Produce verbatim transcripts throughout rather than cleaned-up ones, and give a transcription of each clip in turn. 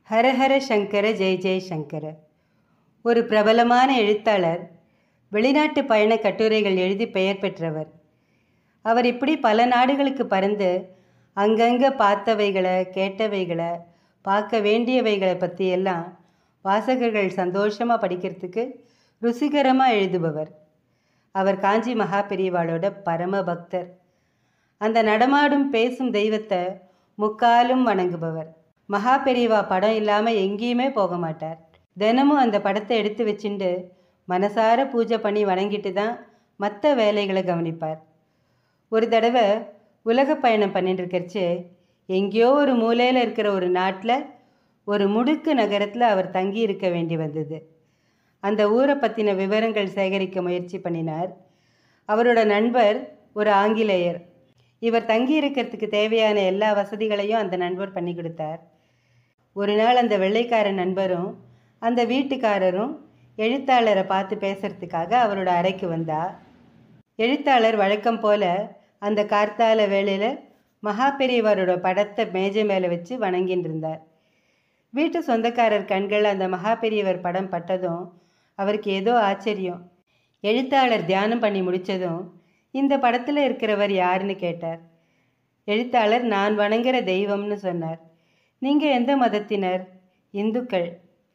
ஹரஹர சங்கர ஜெய் ஜெய் சங்கர. ஒரு பிரபலமான எழுத்தாளர், வெளிநாட்டு பயண கட்டுரைகள் எழுதி பெயர் பெற்றவர். அவர் இப்படி பல நாடுகளுக்கு பறந்து அங்கங்கே பார்த்தவைகளை, கேட்டவைகளை, பார்க்க வேண்டியவைகளை பற்றியெல்லாம் வாசகர்கள் சந்தோஷமாக படிக்கிறதுக்கு ருசிகரமாக எழுதுபவர். அவர் காஞ்சி மகா பெரியவாளோட பரம பக்தர். அந்த நடமாடும் பேசும் தெய்வத்தை முக்காலும் வணங்குபவர். மகா பெரியவா படம் இல்லாமல் எங்கேயுமே போக மாட்டார். தினமும் அந்த படத்தை எடுத்து வச்சுட்டு மனசார பூஜை பண்ணி வணங்கிட்டு தான் மற்ற வேலைகளை கவனிப்பார். ஒரு தடவை உலக பயணம் பண்ணிட்டு இருக்கிறச்சு எங்கேயோ ஒரு மூலையில் இருக்கிற ஒரு நாட்டில் ஒரு முடுக்கு நகரத்தில் அவர் தங்கி இருக்க வேண்டி வந்தது. அந்த ஊரை பற்றின விவரங்கள் சேகரிக்க முயற்சி பண்ணினார். அவரோட நண்பர் ஒரு ஆங்கிலேயர். இவர் தங்கி இருக்கிறதுக்கு தேவையான எல்லா வசதிகளையும் அந்த நண்பர் பண்ணி கொடுத்தார். ஒரு நாள் அந்த வெள்ளைக்கார நண்பரும் அந்த வீட்டுக்காரரும் எழுத்தாளரை பார்த்து பேசுறதுக்காக அவரோட அறைக்கு வந்தா. எழுத்தாளர் வழக்கம் போல அந்த கார்த்தால வேளையில் மகா பெரியவரோட படத்தை மேஜை மேலே வச்சு வணங்கின்னு இருந்தார். வீட்டு சொந்தக்காரர் கண்கள் அந்த மகா பெரியவர் படம் பட்டதும் அவருக்கு ஏதோ ஆச்சரியம். எழுத்தாளர் தியானம் பண்ணி முடித்ததும், இந்த படத்தில் இருக்கிறவர் யாருன்னு கேட்டார். எழுத்தாளர், நான் வணங்குற தெய்வம்னு சொன்னார். நீங்கள் எந்த மதத்தினர்? இந்துக்கள்.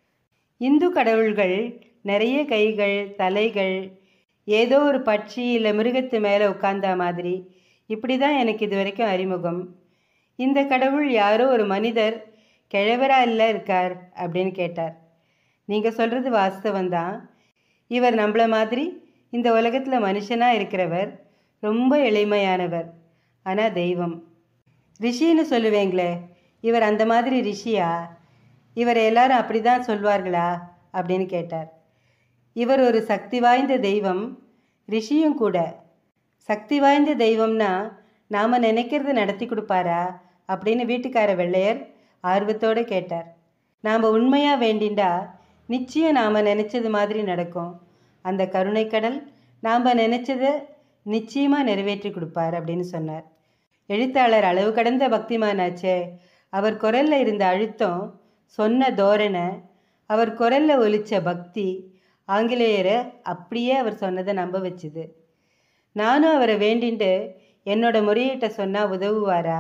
இந்து கடவுள்கள் நிறைய கைகள், தலைகள், ஏதோ ஒரு பட்சி இல்லை மிருகத்து மேலே உட்கார்ந்தா மாதிரி, இப்படி தான் எனக்கு இது வரைக்கும் அறிமுகம். இந்த கடவுள் யாரோ ஒரு மனிதர் கிழவரா இல்லை இருக்கார் அப்படின்னு கேட்டார். நீங்கள் சொல்கிறது வாஸ்தவந்தான். இவர் நம்மள மாதிரி இந்த உலகத்தில் மனுஷனாக இருக்கிறவர், ரொம்ப எளிமையானவர், ஆனால் தெய்வம். ரிஷின்னு சொல்லுவேங்களே, இவர் அந்த மாதிரி ரிஷியா? இவர் எல்லாரும் அப்படி தான் சொல்வார்களா அப்படின்னு கேட்டார். இவர் ஒரு சக்தி வாய்ந்த தெய்வம், ரிஷியும் கூட. சக்தி வாய்ந்த தெய்வம்னா நாம் நினைக்கிறது நடத்தி கொடுப்பாரா அப்படின்னு வீட்டுக்கார வெள்ளையர் ஆர்வத்தோடு கேட்டார். நாம் உண்மையாக வேண்டிண்டா நிச்சயம் நாம் நினச்சது மாதிரி நடக்கும். அந்த கருணைக்கடல் நாம் நினச்சதை நிச்சயமாக நிறைவேற்றி கொடுப்பார் அப்படின்னு சொன்னார். எழுத்தாளர் அளவு கடந்த பக்திமானாச்சே. அவர் குரலில் இருந்த அழுத்தம், சொன்ன தோரணை, அவர் குரலில் ஒலித்த பக்தி ஆங்கிலேயரை அப்படியே அவர் சொன்னதை நம்ப வச்சுது. நானும் அவரை வேண்டிண்டு என்னோட முறையீட்டை சொன்னால் உதவுவாரா?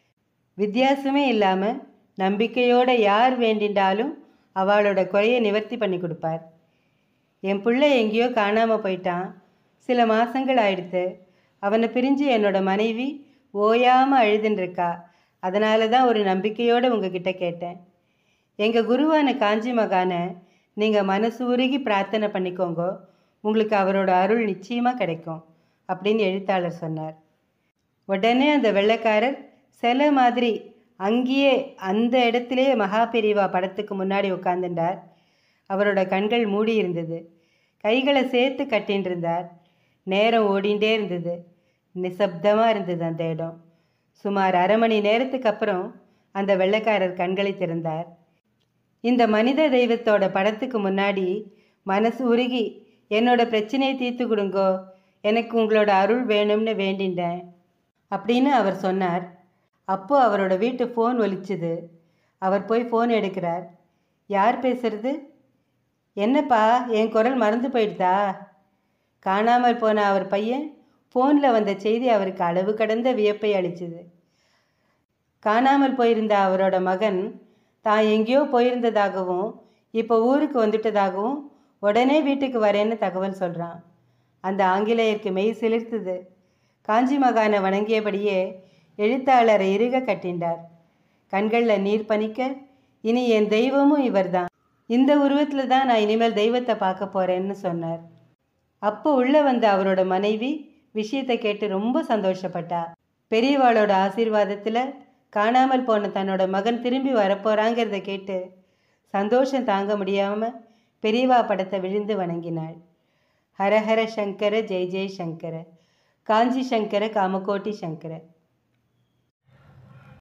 வித்தியாசமே இல்லாமல் நம்பிக்கையோடு யார் வேண்டிண்டாலும் அவளோட குறையை நிவர்த்தி பண்ணி கொடுப்பார். என் பிள்ளை எங்கேயோ காணாமல் போயிட்டான். சில மாதங்கள் ஆயிடுத்து. அவனை பிரிஞ்சு என்னோட மனைவி ஓயாமல் அழுதுன்ருக்கா. அதனால தான் ஒரு நம்பிக்கையோடு உங்ககிட்ட கேட்டேன். எங்கள் குருவான காஞ்சி மகானை நீங்கள் மனசு உருகி பிரார்த்தனை பண்ணிக்கோங்க, உங்களுக்கு அவரோட அருள் நிச்சயமாக கிடைக்கும் அப்படின்னு எழுத்தாளர் சொன்னார். உடனே அந்த வெள்ளைக்காரர் சில மாதிரி அங்கேயே அந்த இடத்துலையே மகா பெரியவா படத்துக்கு முன்னாடி உட்காந்துட்டார். அவரோட கண்கள் மூடி இருந்தது. கைகளை சேர்த்து கட்டின்னு இருந்தார். நேரம் ஓடிண்டே இருந்தது. நிசப்தமாக இருந்தது அந்த இடம். சுமார் அரை மணி நேரத்துக்கு அப்புறம் அந்த வெள்ளைக்காரர் கண்களை திறந்தார். இந்த மனித தெய்வத்தோட படத்துக்கு முன்னாடி மனசு உருகி, என்னோட பிரச்சனையை தீர்த்து கொடுங்கோ, எனக்கு உங்களோட அருள் வேணும்னு வேண்டின்றேன் அப்படின்னு அவர் சொன்னார். அப்போது அவரோட வீட்டு ஃபோன் ஒலிச்சுது. அவர் போய் ஃபோன் எடுக்கிறார். யார் பேசுறது? என்னப்பா, என் குரல் மறந்து போயிடுதா? காணாமல் போன அவர் பையன் ஃபோனில் வந்த செய்தி அவருக்கு அளவு கடந்த வியப்பை அளிச்சுது. காணாமல் போயிருந்த அவரோட மகன் தான் எங்கேயோ போயிருந்ததாகவும் இப்போ ஊருக்கு வந்துட்டதாகவும் உடனே வீட்டுக்கு வரேன்னு தகவல் சொல்கிறான். அந்த ஆங்கிலேயருக்கு மெய் சிலிர்த்துது. காஞ்சி மகானை வணங்கியபடியே எழுத்தாளரை இறுக கட்டிண்டார். கண்களில் நீர் பனிக்க, இனி என் தெய்வமும் இவர்தான், இந்த உருவத்தில் தான் நான் இனிமேல் தெய்வத்தை பார்க்க போகிறேன்னு சொன்னார். அப்போ உள்ளே வந்த அவரோட மனைவி விஷயத்தை கேட்டு ரொம்ப சந்தோஷப்பட்டா. பெரியவாளோட ஆசீர்வாதத்தில் காணாமல் போன தன்னோட மகன் திரும்பி வரப்போகிறாங்கிறத கேட்டு சந்தோஷம் தாங்க முடியாமல் பெரியவா படத்தை விழுந்து வணங்கினாள். ஹரஹர சங்கர ஜெய் ஜெய் சங்கர. காஞ்சி சங்கர காமகோட்டி சங்கர.